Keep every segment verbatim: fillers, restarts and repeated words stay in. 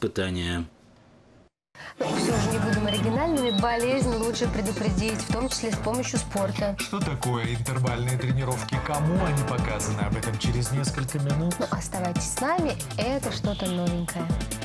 испытания. Но все же не будем оригинальными. Болезнь лучше предупредить, в том числе с помощью спорта. Что такое интервальные тренировки? Кому они показаны? Об этом через несколько минут. Ну, оставайтесь с нами, это что-то новенькое.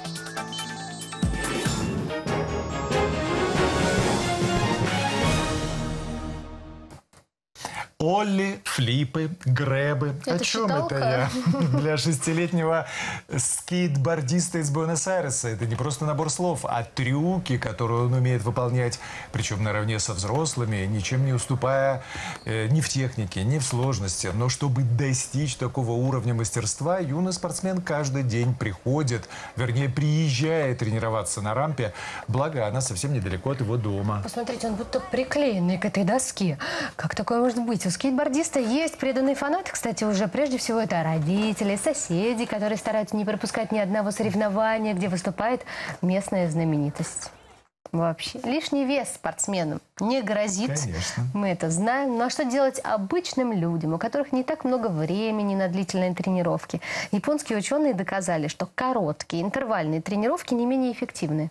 Олли, флипы, грэбы. Это О чем считалка? это я? Для шестилетнего скейтбордиста из Буэнос-Айреса это не просто набор слов, а трюки, которые он умеет выполнять, причем наравне со взрослыми, ничем не уступая э, ни в технике, ни в сложности. Но чтобы достичь такого уровня мастерства, юный спортсмен каждый день приходит, вернее, приезжает тренироваться на рампе, благо она совсем недалеко от его дома. Посмотрите, он будто приклеенный к этой доске. Как такое может быть? У скейтбордиста есть преданные фанаты, кстати, уже прежде всего это родители, соседи, которые стараются не пропускать ни одного соревнования, где выступает местная знаменитость. Вообще, лишний вес спортсменам не грозит. Конечно. Мы это знаем. Ну а что делать обычным людям, у которых не так много времени на длительные тренировки? Японские ученые доказали, что короткие интервальные тренировки не менее эффективны.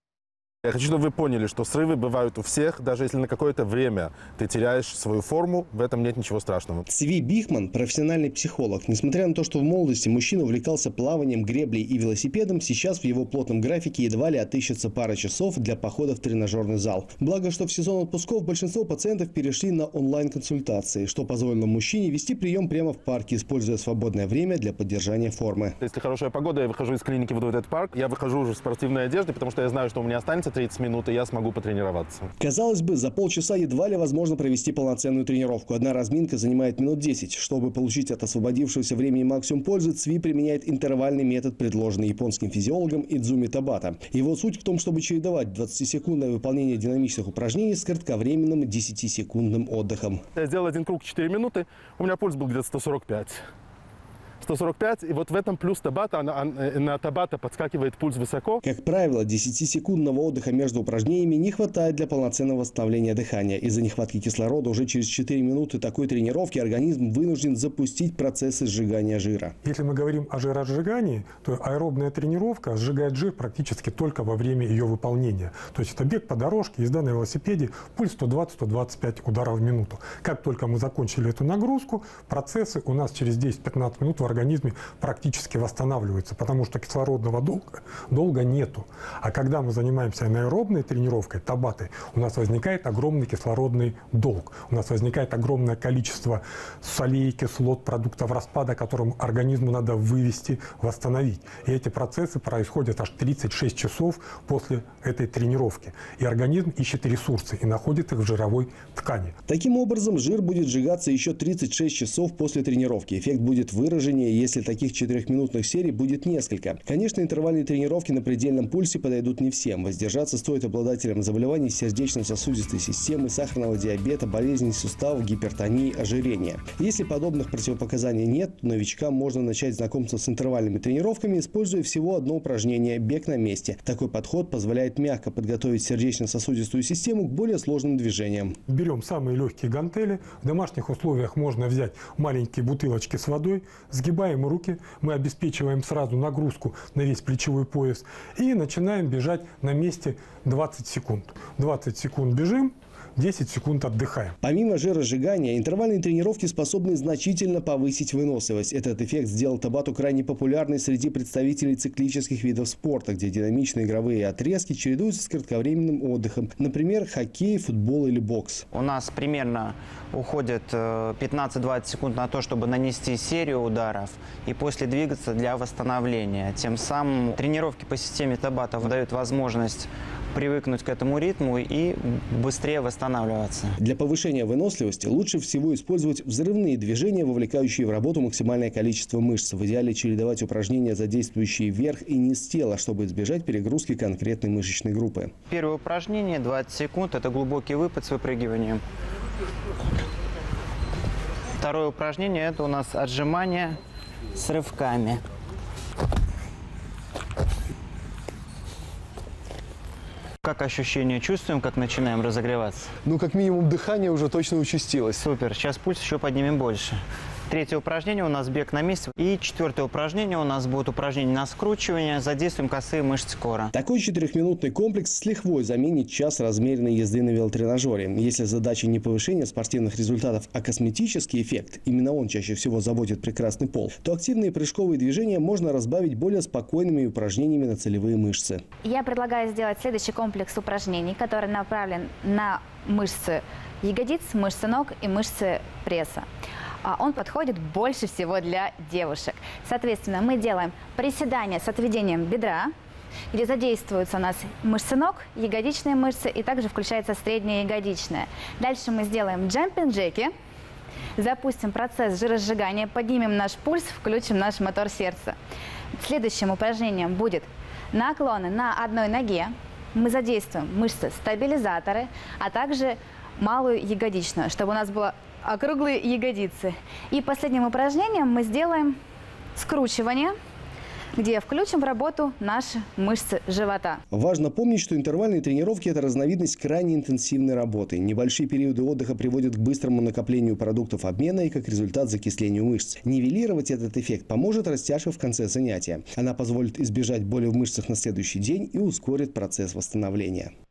Я хочу, чтобы вы поняли, что срывы бывают у всех, даже если на какое-то время ты теряешь свою форму, в этом нет ничего страшного. Цви Бихман – профессиональный психолог. Несмотря на то, что в молодости мужчина увлекался плаванием, греблей и велосипедом, сейчас в его плотном графике едва ли отыщется пара часов для похода в тренажерный зал. Благо, что в сезон отпусков большинство пациентов перешли на онлайн-консультации, что позволило мужчине вести прием прямо в парке, используя свободное время для поддержания формы. Если хорошая погода, я выхожу из клиники, выйду в этот парк, я выхожу уже в спортивной одежде, потому что я знаю, что у меня останется тридцать минут, и я смогу потренироваться. Казалось бы, за полчаса едва ли возможно провести полноценную тренировку. Одна разминка занимает минут десять. Чтобы получить от освободившегося времени максимум пользы, Цви применяет интервальный метод, предложенный японским физиологом Идзуми Табата. Его суть в том, чтобы чередовать двадцатисекундное выполнение динамичных упражнений с кратковременным десятисекундным отдыхом. Я сделал один круг четыре минуты, у меня пульс был где-то сто сорок пять. сто сорок пять, и вот в этом плюс Табата, на, на Табата подскакивает пульс высоко. Как правило, десятисекундного отдыха между упражнениями не хватает для полноценного восстановления дыхания. Из-за нехватки кислорода уже через четыре минуты такой тренировки организм вынужден запустить процессы сжигания жира. Если мы говорим о жиросжигании, то аэробная тренировка сжигает жир практически только во время ее выполнения. То есть это бег по дорожке, езда на велосипеде, пульс сто двадцать — сто двадцать пять ударов в минуту. Как только мы закончили эту нагрузку, процессы у нас через десять-пятнадцать минут в организме практически восстанавливаются, потому что кислородного долга, долга нету. А когда мы занимаемся анаэробной тренировкой, табатой, у нас возникает огромный кислородный долг. У нас возникает огромное количество солей, кислот, продуктов распада, которым организму надо вывести, восстановить. И эти процессы происходят аж тридцать шесть часов после этой тренировки. И организм ищет ресурсы и находит их в жировой ткани. Таким образом, жир будет сжигаться еще тридцать шесть часов после тренировки. Эффект будет выраженнее, если таких четырехминутных серий будет несколько. Конечно, интервальные тренировки на предельном пульсе подойдут не всем. Воздержаться стоит обладателям заболеваний сердечно-сосудистой системы, сахарного диабета, болезней суставов, гипертонии, ожирения. Если подобных противопоказаний нет, то новичкам можно начать знакомство с интервальными тренировками, используя всего одно упражнение – бег на месте. Такой подход позволяет мягко подготовить сердечно-сосудистую систему к более сложным движениям. Берем самые легкие гантели. В домашних условиях можно взять маленькие бутылочки с водой, сгибаем руки, мы обеспечиваем сразу нагрузку на весь плечевой пояс и начинаем бежать на месте двадцать секунд. двадцать секунд бежим, десять секунд отдыхаем. Помимо жиросжигания, интервальные тренировки способны значительно повысить выносливость. Этот эффект сделал табату крайне популярной среди представителей циклических видов спорта, где динамичные игровые отрезки чередуются с кратковременным отдыхом. Например, хоккей, футбол или бокс. У нас примерно уходит пятнадцать-двадцать секунд на то, чтобы нанести серию ударов и после двигаться для восстановления. Тем самым тренировки по системе табата дают возможность привыкнуть к этому ритму и быстрее восстанавливаться. Для повышения выносливости лучше всего использовать взрывные движения, вовлекающие в работу максимальное количество мышц. В идеале чередовать упражнения, задействующие верх и низ тела, чтобы избежать перегрузки конкретной мышечной группы. Первое упражнение, двадцать секунд, это глубокий выпад с выпрыгиванием. Второе упражнение – это у нас отжимания с рывками. Как ощущения чувствуем, как начинаем разогреваться? Ну, как минимум, дыхание уже точно участилось. Супер. Сейчас пульс еще поднимем больше. Третье упражнение у нас бег на месте. И четвертое упражнение у нас будет упражнение на скручивание. Задействуем косые мышцы кора. Такой четырехминутный комплекс с лихвой заменит час размеренной езды на велотренажере. Если задача не повышение спортивных результатов, а косметический эффект, именно он чаще всего заводит прекрасный пол, то активные прыжковые движения можно разбавить более спокойными упражнениями на целевые мышцы. Я предлагаю сделать следующий комплекс упражнений, который направлен на мышцы ягодиц, мышцы ног и мышцы пресса. Он подходит больше всего для девушек. Соответственно, мы делаем приседания с отведением бедра, где задействуются у нас мышцы ног, ягодичные мышцы и также включается средняя ягодичная. Дальше мы сделаем джемпинг-джеки, запустим процесс жиросжигания, поднимем наш пульс, включим наш мотор сердца. Следующим упражнением будет наклоны на одной ноге. Мы задействуем мышцы-стабилизаторы, а также малую ягодичную, чтобы у нас было округлые ягодицы. И последним упражнением мы сделаем скручивание, где включим в работу наши мышцы живота. Важно помнить, что интервальные тренировки – это разновидность крайне интенсивной работы. Небольшие периоды отдыха приводят к быстрому накоплению продуктов обмена и, как результат, закислению мышц. Нивелировать этот эффект поможет растяжка в конце занятия. Она позволит избежать боли в мышцах на следующий день и ускорит процесс восстановления.